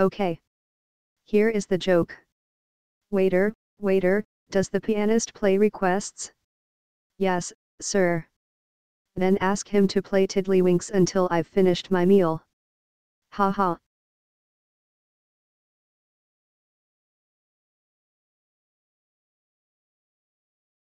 Okay. Here is the joke. Waiter, waiter, does the pianist play requests? Yes, sir. Then ask him to play tiddlywinks until I've finished my meal. Ha ha.